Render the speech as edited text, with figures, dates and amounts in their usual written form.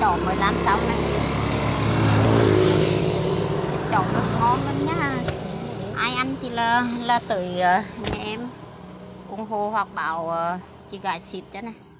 chảo mới làm xong này. Chảo rất ngon lắm nhá. Ai ăn thì là tới nhà em ủng hộ hoặc bảo chị gái ship cho này.